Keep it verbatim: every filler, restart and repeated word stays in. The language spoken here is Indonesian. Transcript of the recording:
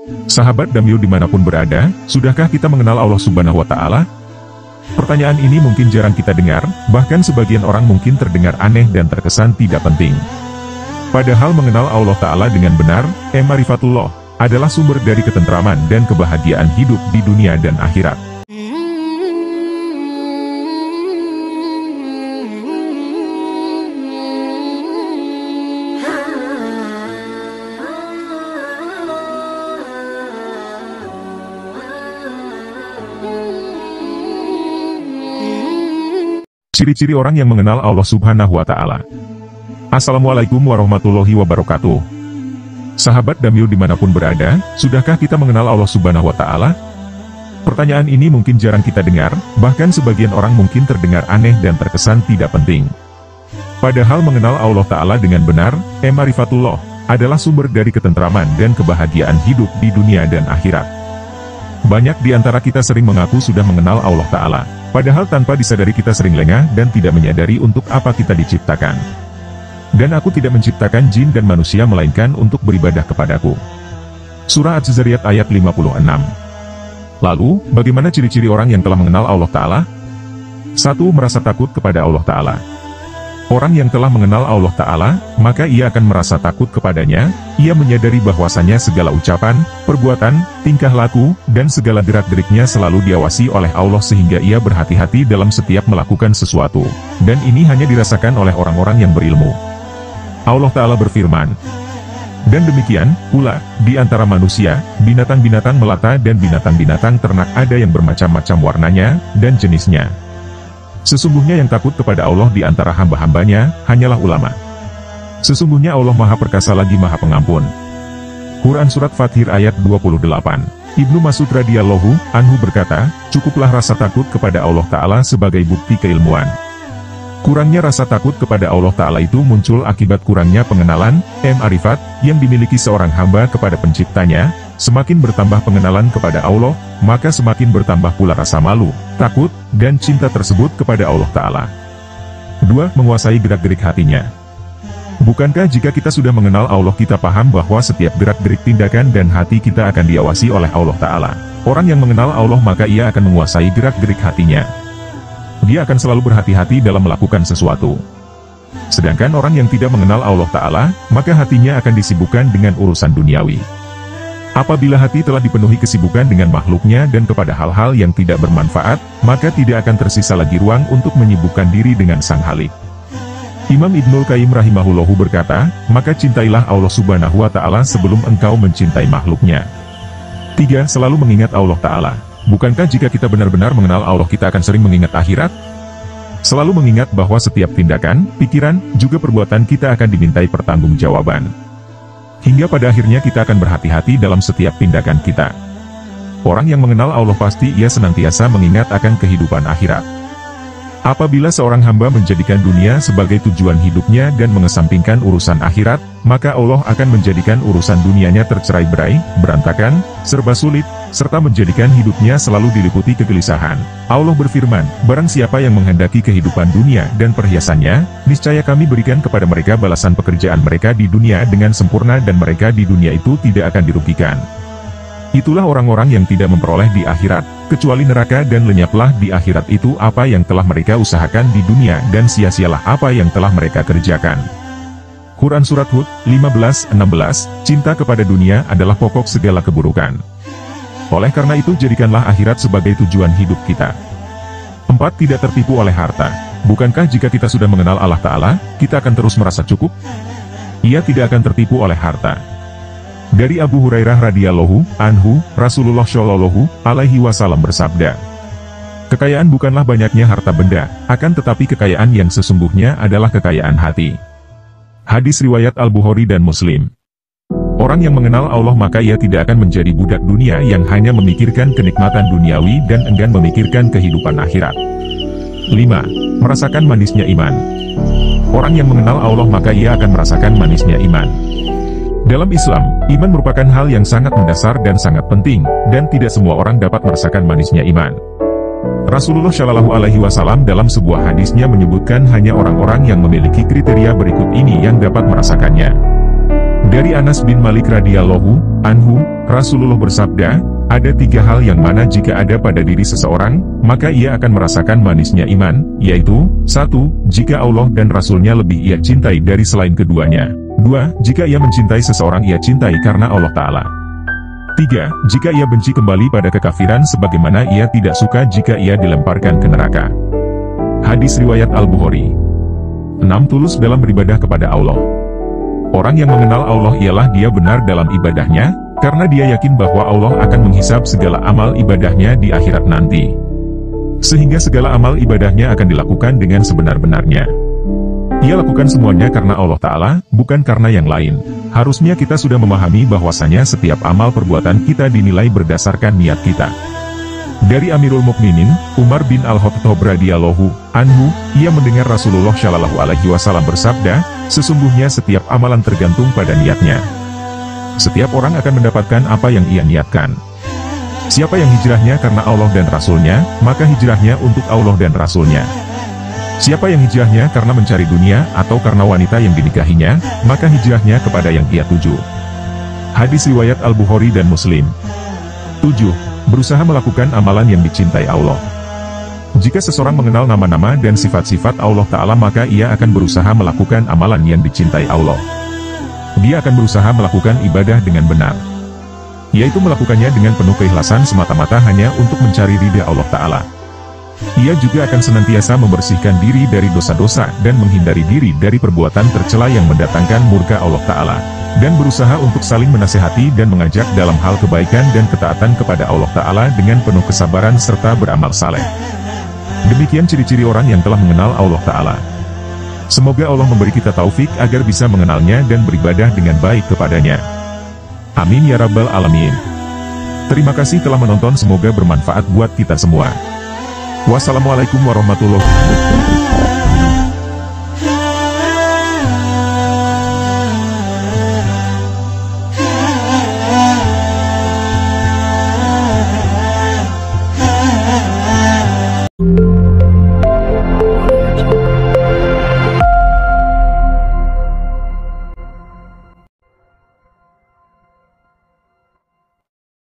Sahabat Damyu dimanapun berada, sudahkah kita mengenal Allah Subhanahu wa Ta'ala? Pertanyaan ini mungkin jarang kita dengar, bahkan sebagian orang mungkin terdengar aneh dan terkesan tidak penting. Padahal mengenal Allah Ta'ala dengan benar, ma'rifatullah, adalah sumber dari ketentraman dan kebahagiaan hidup di dunia dan akhirat. Ciri-ciri orang yang mengenal Allah Subhanahu wa Ta'ala. Assalamualaikum warahmatullahi wabarakatuh. Sahabat Damyu dimanapun berada, sudahkah kita mengenal Allah Subhanahu wa Ta'ala? Pertanyaan ini mungkin jarang kita dengar, bahkan sebagian orang mungkin terdengar aneh dan terkesan tidak penting. Padahal mengenal Allah Ta'ala dengan benar, ma'rifatullah, adalah sumber dari ketentraman dan kebahagiaan hidup di dunia dan akhirat. Banyak di antara kita sering mengaku sudah mengenal Allah Ta'ala, padahal tanpa disadari kita sering lengah dan tidak menyadari untuk apa kita diciptakan. Dan aku tidak menciptakan jin dan manusia melainkan untuk beribadah kepadaku. Surah Az-Zariyat ayat lima puluh enam. Lalu, bagaimana ciri-ciri orang yang telah mengenal Allah Ta'ala? Satu. Merasa takut kepada Allah Ta'ala. Orang yang telah mengenal Allah Ta'ala, maka ia akan merasa takut kepadanya, ia menyadari bahwasannya segala ucapan, perbuatan, tingkah laku, dan segala gerak-geriknya selalu diawasi oleh Allah sehingga ia berhati-hati dalam setiap melakukan sesuatu. Dan ini hanya dirasakan oleh orang-orang yang berilmu. Allah Ta'ala berfirman, dan demikian, pula, di antara manusia, binatang-binatang melata dan binatang-binatang ternak ada yang bermacam-macam warnanya, dan jenisnya. Sesungguhnya yang takut kepada Allah di antara hamba-hambanya, hanyalah ulama. Sesungguhnya Allah Maha Perkasa lagi Maha Pengampun. Quran Surat Fathir ayat dua puluh delapan. Ibnu Mas'ud radhiyallahu anhu berkata, cukuplah rasa takut kepada Allah Ta'ala sebagai bukti keilmuan. Kurangnya rasa takut kepada Allah Ta'ala itu muncul akibat kurangnya pengenalan, ma'rifat, yang dimiliki seorang hamba kepada penciptanya. Semakin bertambah pengenalan kepada Allah, maka semakin bertambah pula rasa malu, takut, dan cinta tersebut kepada Allah Ta'ala. Dua. Menguasai gerak-gerik hatinya. Bukankah jika kita sudah mengenal Allah kita paham bahwa setiap gerak-gerik tindakan dan hati kita akan diawasi oleh Allah Ta'ala? Orang yang mengenal Allah maka ia akan menguasai gerak-gerik hatinya. Dia akan selalu berhati-hati dalam melakukan sesuatu. Sedangkan orang yang tidak mengenal Allah Ta'ala, maka hatinya akan disibukkan dengan urusan duniawi. Apabila hati telah dipenuhi kesibukan dengan makhluknya dan kepada hal-hal yang tidak bermanfaat, maka tidak akan tersisa lagi ruang untuk menyibukkan diri dengan Sang Khalik. Imam Ibnul Qayyim rahimahullahu berkata, maka cintailah Allah Subhanahu wa Ta'ala sebelum engkau mencintai makhluknya. Tiga. Selalu mengingat Allah Ta'ala. Bukankah jika kita benar-benar mengenal Allah kita akan sering mengingat akhirat? Selalu mengingat bahwa setiap tindakan, pikiran, juga perbuatan kita akan dimintai pertanggungjawaban. Hingga pada akhirnya kita akan berhati-hati dalam setiap tindakan kita. Orang yang mengenal Allah pasti ia senantiasa mengingat akan kehidupan akhirat. Apabila seorang hamba menjadikan dunia sebagai tujuan hidupnya dan mengesampingkan urusan akhirat, maka Allah akan menjadikan urusan dunianya tercerai-berai, berantakan, serba sulit, serta menjadikan hidupnya selalu diliputi kegelisahan. Allah berfirman, barang siapa yang menghendaki kehidupan dunia dan perhiasannya, niscaya kami berikan kepada mereka balasan pekerjaan mereka di dunia dengan sempurna dan mereka di dunia itu tidak akan dirugikan. Itulah orang-orang yang tidak memperoleh di akhirat, kecuali neraka dan lenyaplah di akhirat itu apa yang telah mereka usahakan di dunia dan sia-sialah apa yang telah mereka kerjakan. Quran Surat Hud, lima belas enam belas, cinta kepada dunia adalah pokok segala keburukan. Oleh karena itu jadikanlah akhirat sebagai tujuan hidup kita. Empat. Tidak tertipu oleh harta. Bukankah jika kita sudah mengenal Allah Ta'ala, kita akan terus merasa cukup? Ia tidak akan tertipu oleh harta. Dari Abu Hurairah radhiyallahu anhu, Rasulullah shallallahu alaihi wasallam bersabda, kekayaan bukanlah banyaknya harta benda, akan tetapi kekayaan yang sesungguhnya adalah kekayaan hati. Hadis riwayat Al-Bukhari dan Muslim. Orang yang mengenal Allah maka ia tidak akan menjadi budak dunia yang hanya memikirkan kenikmatan duniawi dan enggan memikirkan kehidupan akhirat. Lima. Merasakan manisnya iman. Orang yang mengenal Allah maka ia akan merasakan manisnya iman. Dalam Islam, iman merupakan hal yang sangat mendasar dan sangat penting, dan tidak semua orang dapat merasakan manisnya iman. Rasulullah Shallallahu Alaihi Wasallam dalam sebuah hadisnya menyebutkan hanya orang-orang yang memiliki kriteria berikut ini yang dapat merasakannya. Dari Anas bin Malik radhiyallahu anhu, Rasulullah bersabda, ada tiga hal yang mana jika ada pada diri seseorang, maka ia akan merasakan manisnya iman, yaitu, satu, jika Allah dan Rasulnya lebih ia cintai dari selain keduanya. Dua, jika ia mencintai seseorang ia cintai karena Allah Ta'ala. Tiga, jika ia benci kembali pada kekafiran sebagaimana ia tidak suka jika ia dilemparkan ke neraka. Hadis riwayat Al-Bukhari. Enam. Tulus dalam beribadah kepada Allah. Orang yang mengenal Allah ialah dia benar dalam ibadahnya, karena dia yakin bahwa Allah akan menghisab segala amal ibadahnya di akhirat nanti. Sehingga segala amal ibadahnya akan dilakukan dengan sebenar-benarnya. Ia lakukan semuanya karena Allah Ta'ala, bukan karena yang lain. Harusnya kita sudah memahami bahwasanya setiap amal perbuatan kita dinilai berdasarkan niat kita. Dari Amirul Mukminin, Umar bin Al-Khattab radhiyallahu anhu, ia mendengar Rasulullah Shallallahu alaihi wasallam bersabda, sesungguhnya setiap amalan tergantung pada niatnya. Setiap orang akan mendapatkan apa yang ia niatkan. Siapa yang hijrahnya karena Allah dan Rasulnya, maka hijrahnya untuk Allah dan Rasulnya. Siapa yang hijrahnya karena mencari dunia atau karena wanita yang dinikahinya, maka hijrahnya kepada yang ia tuju. Hadis riwayat Al-Bukhari dan Muslim. Tujuh. Berusaha melakukan amalan yang dicintai Allah. Jika seseorang mengenal nama-nama dan sifat-sifat Allah Ta'ala maka ia akan berusaha melakukan amalan yang dicintai Allah. Dia akan berusaha melakukan ibadah dengan benar, yaitu melakukannya dengan penuh keikhlasan semata-mata hanya untuk mencari ridha Allah Ta'ala. Ia juga akan senantiasa membersihkan diri dari dosa-dosa dan menghindari diri dari perbuatan tercela yang mendatangkan murka Allah Ta'ala, dan berusaha untuk saling menasihati dan mengajak dalam hal kebaikan dan ketaatan kepada Allah Ta'ala dengan penuh kesabaran serta beramal saleh. Demikian ciri-ciri orang yang telah mengenal Allah Ta'ala. Semoga Allah memberi kita taufik agar bisa mengenalnya dan beribadah dengan baik kepadanya. Amin ya Rabbal Alamin. Terima kasih telah menonton, semoga bermanfaat buat kita semua. Wassalamualaikum warahmatullahi wabarakatuh.